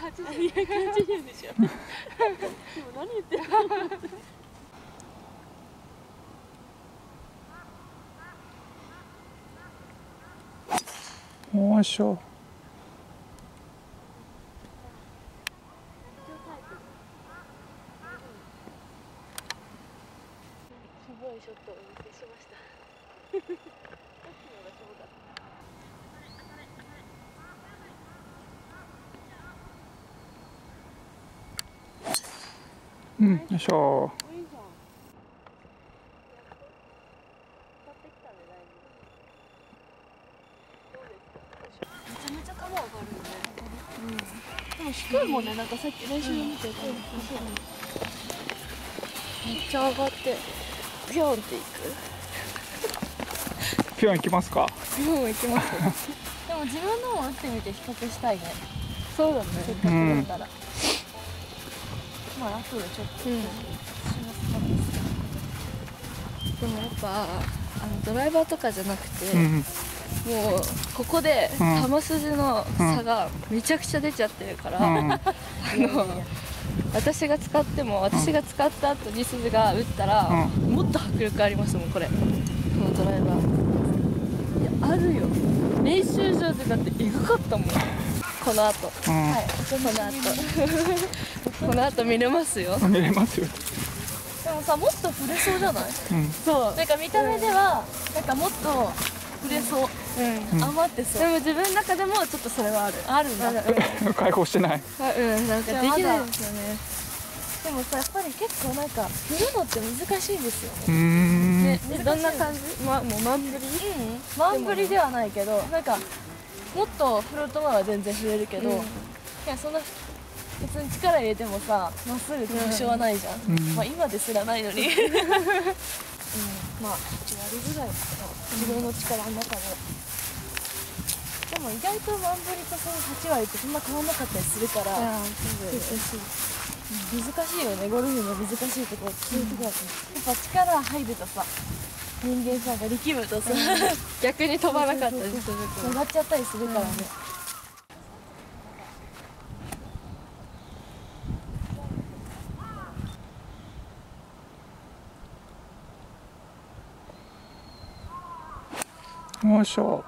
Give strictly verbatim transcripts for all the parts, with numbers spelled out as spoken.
はちじゅうえん。にひゃくはちじゅうえんでしょ。でも何言ってるの。よいしょ。 すごいショットをお見せしました。さっきのがすごかった。 うん、よいしょ。 いいじゃん。買ってきたね、だいぶ。どうですか。めちゃめちゃ球上がるよね。うん。でも低いもんね、なんかさっき練習見てた。めっちゃ上がって、ピョンっていく。 ピョン行きますか。 ピョン行きます。でも自分のも打ってみて比較したいね。そうだね。せっかくだったら。まあ後でちょっと、うん、しますか。でもやっぱあのドライバーとかじゃなくて、うん、もうここで球筋の差がめちゃくちゃ出ちゃってるから、うん、あの私が使っても私が使った後に筋が打ったら、うん、もっと迫力ありますもんこれ。このドライバーいやあるよ。練習場でだってエグかったもん。この後、うん、はい、この後この後見れますよ。 見れますよ。 でもさ、もっと触れそうじゃない？うん、そう。なんか見た目では、うん、なんかもっと触れそう。うん。余ってそう。でも自分の中でもちょっとそれはある。あるんだ。 解放してない。 うん、なんかできないですよね。でもさ、やっぱり結構なんか振るのって難しいですよね。うーん。ね、どんな感じ？ま、もうマンブリ？うん。マンブリではないけど、なんかもっとフロント前は全然振れるけど、うん、いやそんな別に力入れてもさ、まっすぐ特徴はないじゃん。うん、まあ今ですらないのに。うん、まあはち割ぐらい自分の力の中で。でも意外とマンブリとそのはち割ってそんな変わんなかったりするから。難しいよね、ゴルフの難しいところってそういうところだと、やっぱ力入るとさ、人間さが力むとさ、逆に飛ばなかったりすると曲がっちゃったりするからね。 よいしょ。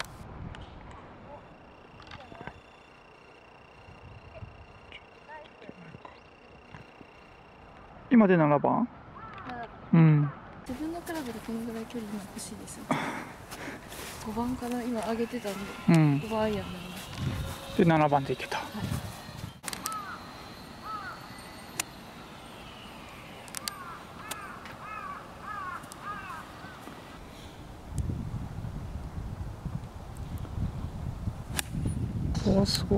今でななばん？うん。 自分のクラブでこのぐらい距離が欲しいです。ごばんから今上げてたんで、うん、ごばんアイアンになりました。 でななばんでいけた。はい、おー、すごい。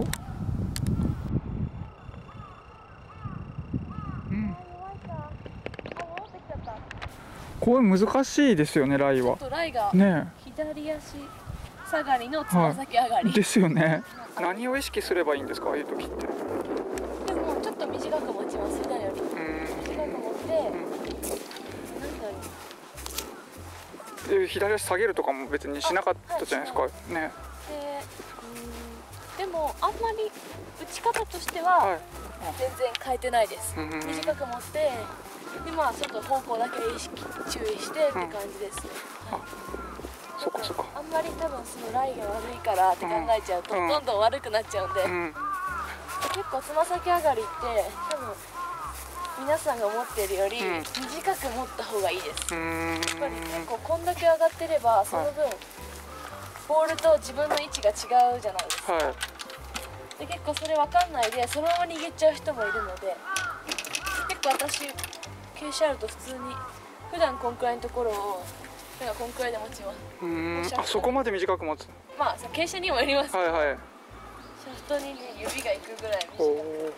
これ難しいですよね、ライは。 ちょっとライがね、左足下がりのつま先上がり、 はい、ですよね。何を意識すればいいんですか、ああいう時って。 でもちょっと短く持ちます、左より。短く持って、うん、なんだろう。 で左足下げるとかも別にしなかったじゃないですか、はい、ね。 で、うん、でもあんまり打ち方としては全然変えてないです。はい、短く持って。でまあちょっと方向だけ意識注意してって感じですね。うん、はい、 そっかそっか。 あんまり多分そのライが悪いからって考えちゃうと、うん、どんどん悪くなっちゃうんで、うん、結構つま先上がりって多分皆さんが思っているより短く持った方がいいです。うん、やっぱり結構こんだけ上がってればその分、はい、ボールと自分の位置が違うじゃないですか。はい、で結構それ分かんないでそのまま逃げちゃう人もいるので、結構私傾斜あると普通に普段こんくらいのところをなんかこんくらいで持ちます。 うん、あ、そこまで短く持つ。 まあ傾斜にもよりますけど、はいはい、シャフトにね指がいくぐらい短く。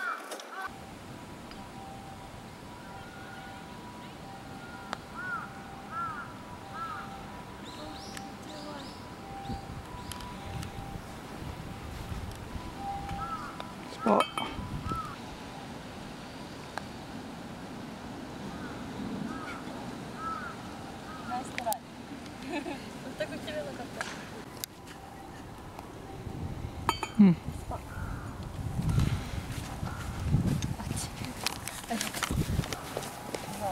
あ、 ナイストライ。全く切れなかった。 うん。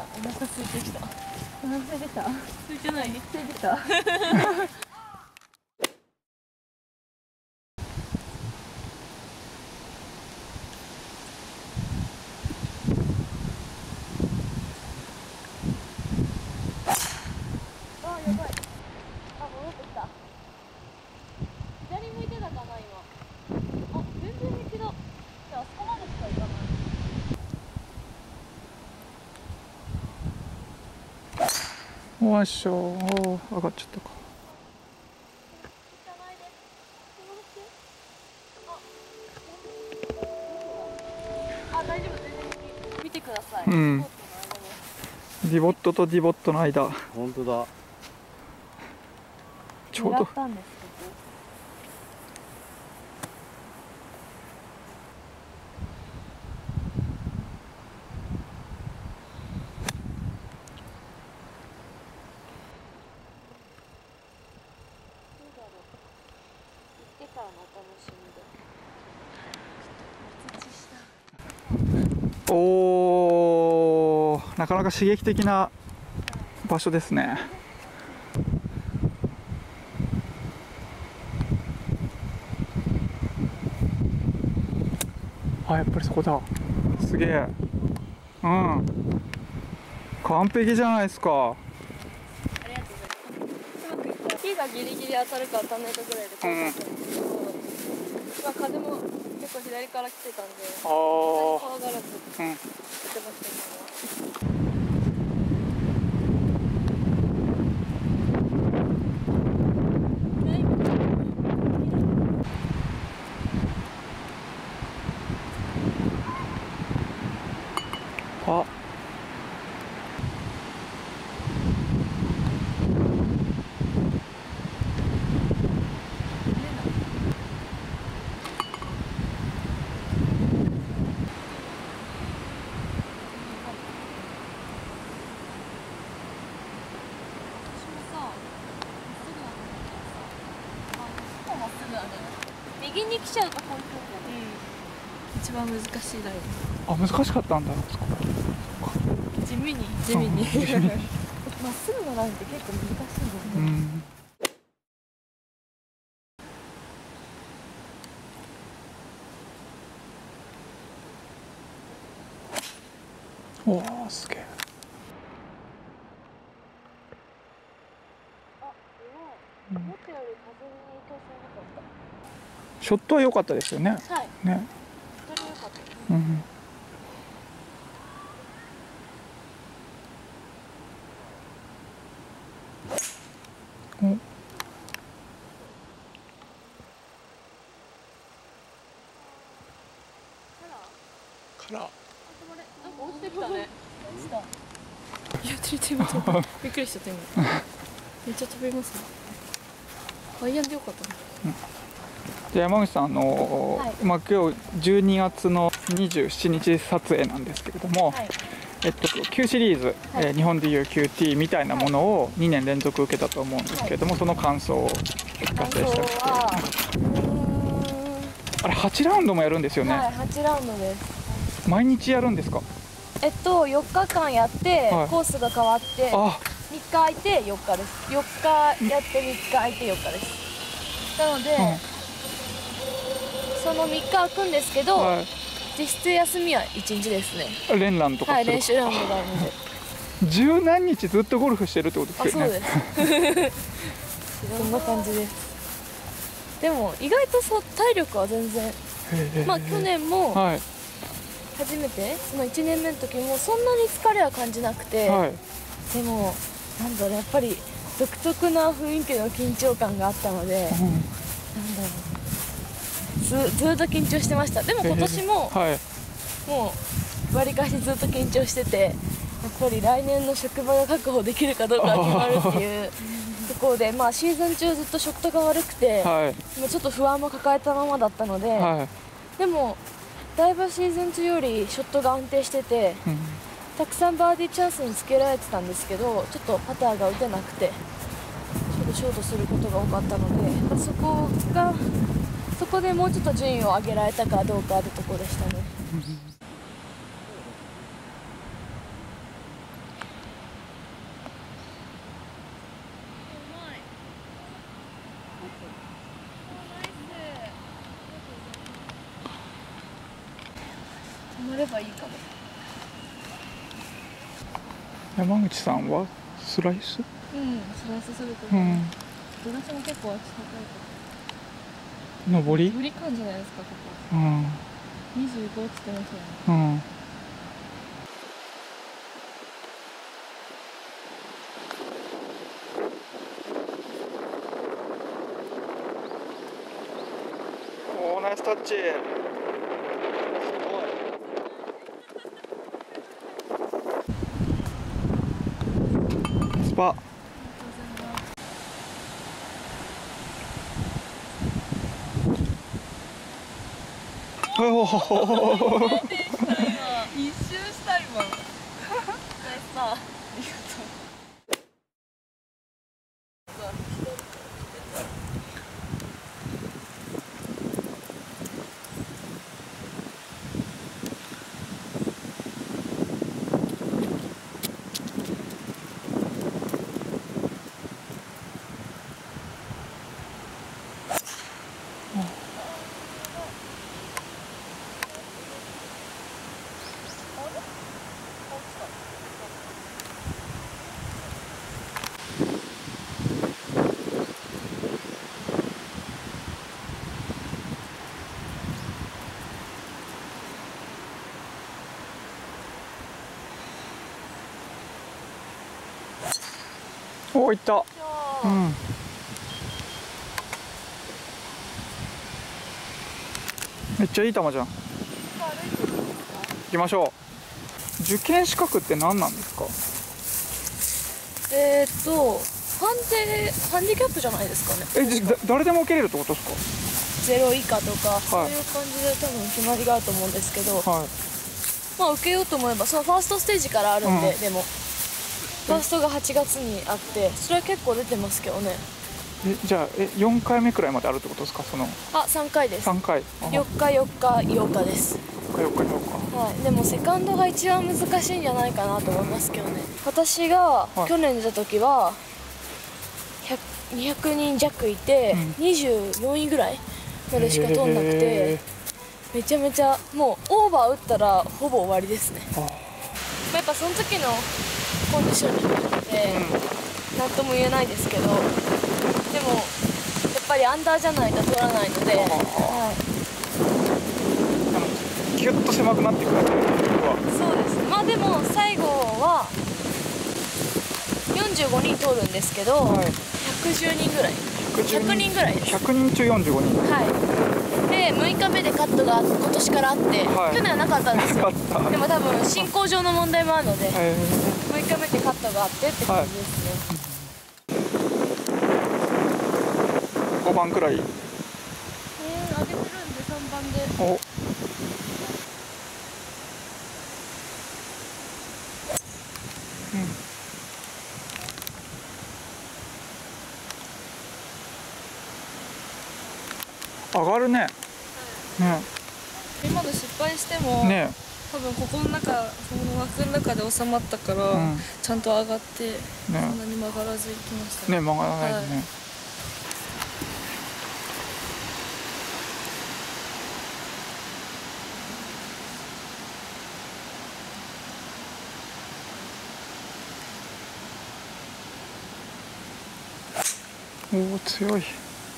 お腹空いてきた。お腹空いてきた。空いてない。空いてきた。 よいしょ、おー上がっちゃったか。 あ、大丈夫、全然見てください。 うん。ディボットとディボットの間。 本当だ。 ちょうど。 狙ったんですけど。 おー、なかなか刺激的な場所ですね。あ、やっぱりそこだ。すげえ。うん。完璧じゃないですか。 ありがとうございます。うまくいった。火がギリギリ当たるか当たらないかぐらいで怖かったんですけど、まあ風も結構左から来てたんで、 あー、 怖がらずうん。 行ってましたね。 あ、 右に来ちゃうと本当に、うん、一番難しいライン。 あ、難しかったんだ。そこ地味に地味に。 地味にまっすぐのラインって結構難しいんだよね。 うん。おー、すげえ。 あ、うまい。思ったより風に影響されなかった。 ショットは良かったですよね。 はい。 ね。 本当に良かった。 うん。お。から。 なんか落ちてきたね。落ちた。いや、ついてみた。びっくりしちゃった今。めっちゃ飛びますね。アイアンでよかったね。 うん、じゃあ山口さん、あのーはい、まあ今日じゅうにがつのにじゅうしちにち撮影なんですけれども、はい、えっと、Q シリーズ、はい、えー、日本でいう キューティー みたいなものをにねん連続受けたと思うんですけれども、はい、その感想を聞かせていただきたい。あれはちラウンドもやるんですよね。 はい、はちラウンドです。 毎日やるんですか？ えっとよっかかんやって、はい、コースが変わってみっか空いてよっかです。よっかやってみっか空いてよっかです。なので、うん、そのみっか空くんですけど、はい、実質休みはいちにちですね。 練ランとか。 はい、練習ラウンドがあるので。 十何日ずっとゴルフしてるってことですよね。 あ、そうです。そんな感じです。でも意外とそう体力は全然、まあ去年も初めて、そのいちねんめの時もそんなに疲れは感じなくて、はい、でもなんだろう、やっぱり独特な雰囲気の緊張感があったので、うん、なんだろう、ずずっと緊張してました。でも今年も、はい、もうわりかしずっと緊張してて、やっぱり来年の職場が確保できるかどうか決まるっていうところで、まあ、シーズン中ずっとショットが悪くて、はい、もうちょっと不安も抱えたままだったので、はい、でもだいぶシーズン中よりショットが安定してて、うん、たくさんバーディーチャンスにつけられてたんですけど、ちょっとパターが打てなくてちょっとショートすることが多かったので、そこがそこでもうちょっと順位を上げられたかどうかってところでしたね。 ればいいかも。 山口さんはスライス？ うんスライスするとう思うん私も結構足高いから上り上り感じゃないですかここ。 うんにじゅうごって言ってましたよね。 うんおーナイスタッチ。スパ。おお。 一周した今。ナイスパー。ありがとう。 おお、いった。うん。めっちゃいい球じゃん。行きましょう。受験資格って何なんですか？ えー、っとハンデハンディキャップじゃないですかね。 え、じゃ誰でも受けれるってことですゼロ以下とか、 はい、 そういう感じで多分決まりがあると思うんですけど、 はい、 まあ受けようと思えばそのファーストステージからあるんで、うん、でもファーストがはちがつにあってそれは結構出てますけどね。 えじゃあえよんかいめくらいまであるってことですか？そのあさんかいです。 さんかい。 よっかよっかようかです。 よっかよっか。 はい、でもセカンドが一番難しいんじゃないかなと思いますけどね。私が去年出た時はにひゃくにん弱いて、うん、にじゅうよんいぐらいまでしか通んなくて、めちゃめちゃもうオーバー打ったらほぼ終わりですね。やっぱその時のコンディションによって何とも言えないですけど、でもやっぱりアンダーじゃないと取らないので、はい、 ギュッと狭くなってくる。 そうです。まあでも最後はよんじゅうごにん通るんですけど、はい、ひゃくじゅうにんぐらい、ひゃくにんぐらいです。 ひゃくにん中よんじゅうごにん。 はい。でむいかめでカットが今年からあって、はい、去年はなかったんですよ。でも多分進行上の問題もあるので、むいかめでカットがあってって感じですね。 はい、ごばんくらい。 えー、上げてるんでさんばんで。 お。上がるね。はい、ね。 今の失敗しても、ね、多分ここの中、その枠の中で収まったから、うん、ちゃんと上がって、ね、そんなに曲がらず行きましたね。 ね、曲がらないでね。はい、おお、強い。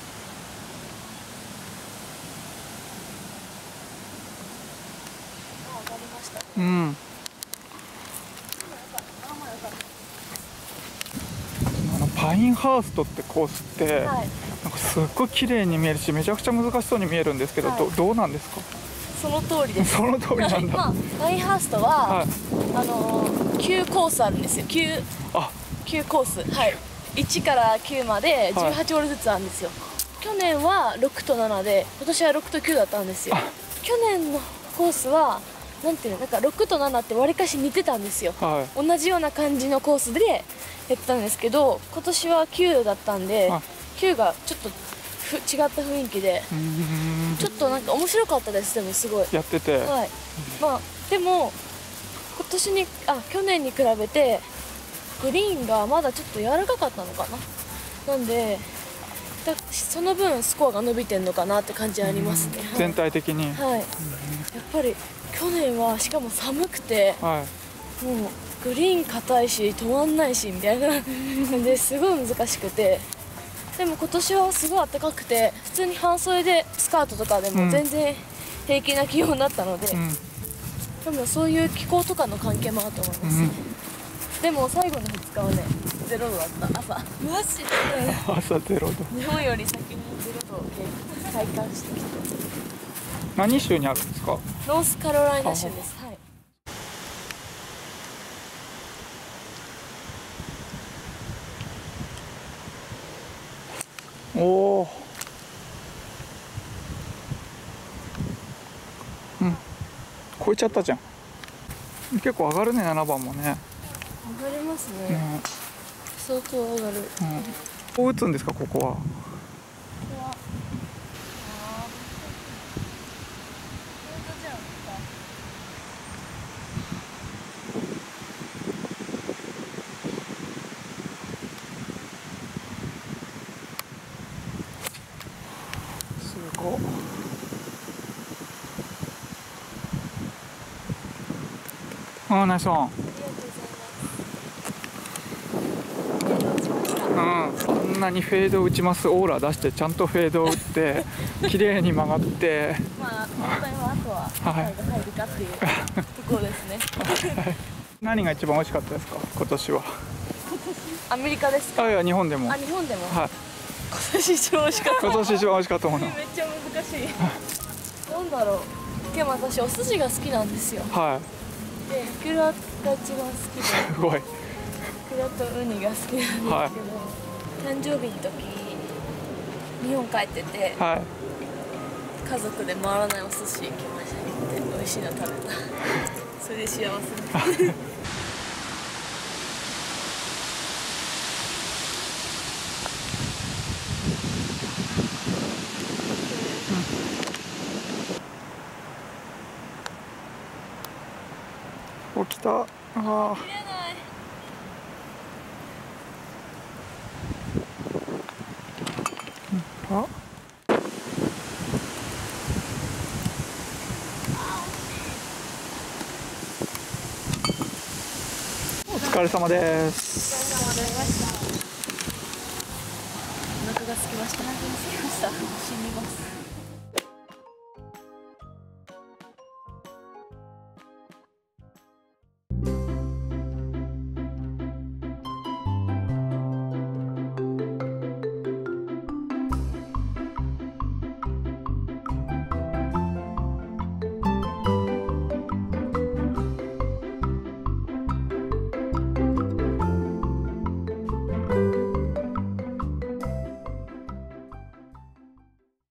うん。あのパインハウストってコースって、はい、なんかすっごい綺麗に見えるし、めちゃくちゃ難しそうに見えるんですけど、はい、どどうなんですか？ その通りです。 その通りなんだ。 まあ、パインハウストは、はい、あのきゅうコースあるんですよ。きゅう、あ、きゅうコース、はい。いちからきゅうまでじゅうはちホールずつあるんですよ。はい、去年はろくとななで、今年はろくときゅうだったんですよ。去年のコースはなんていうの、なんかろくとななってわりかし似てたんですよ。はい、同じような感じのコースでやったんですけど、今年はきゅうだったんで、きゅうがちょっとふ違った雰囲気で、ちょっとなんか面白かったです。でもすごいやってて、 はい、まあでも今年にあ去年に比べてグリーンがまだちょっと柔らかかったのかな。なんでだその分スコアが伸びてんのかなって感じありますね。 全体的に、 はい、やっぱり去年はしかも寒くて、 はもうグリーン硬いし止まんないしみたいなですごい難しくて、でも今年はすごい暖かくて、普通に半袖でスカートとかでも全然平気な気温だったので、 い、うんでもそういう気候とかの関係もあると思います、ね、うん、でも最後のふつかはねゼロ度だった。朝マジで朝ゼロ度。 日本より先にゼロ度を体感してきて。 何州にあるんですか？ ノースカロライナ州です。はい。 おお、うん、超えちゃったじゃん。結構上がるね、ななばんもね。 上がりますね、ね、相当上がる。うん、 こう打つんですか、ここは。すごい。ああ、ナイスオン。うん、こんなにフェード打ちますオーラ出してちゃんとフェード打って綺麗に曲がってまあ本当にあとは最後入るかっていうところですね。 何が一番美味しかったですか、今年は。 アメリカですか？ あ、いや日本でも。 あ、日本でも。 はい。 今年一番美味しかった。 今年一番美味しかったもの。 めっちゃ難しい。なんだろう。でも私お寿司が好きなんですよ。 はい。 で、イクラが一番好きで。 すごい。 イクラとウニが好きなんですけど、はい、誕生日の時日本帰ってて、はい、家族で回らないお寿司行きましたね。で美味しいの食べた。それで幸せ。 起きた。ああ。 見れない。 あ。お疲れ様です。 お疲れ様でした。お腹が空きました。お腹が空きました。死にます。